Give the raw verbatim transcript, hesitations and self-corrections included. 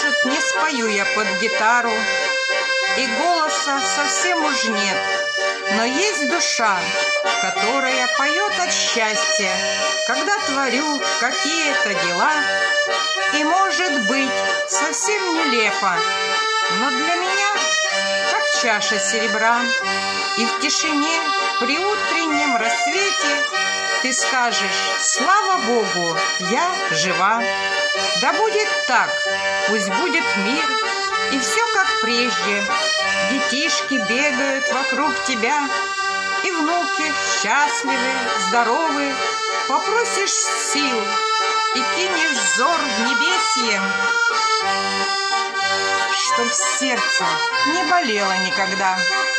может, не спою я под гитару, и голоса совсем уж нет, но есть душа, которая поет от счастья, когда творю какие-то дела. И, может быть, совсем нелепо, но для меня как чаша серебра. И в тишине при утреннем рассвете ты скажешь: слава Богу, я жива. Да будет так, пусть будет мир, и все как прежде. Детишки бегают вокруг тебя, и внуки счастливы, здоровы. Попросишь сил и кинешь взор в небесье, чтоб сердце не болело никогда.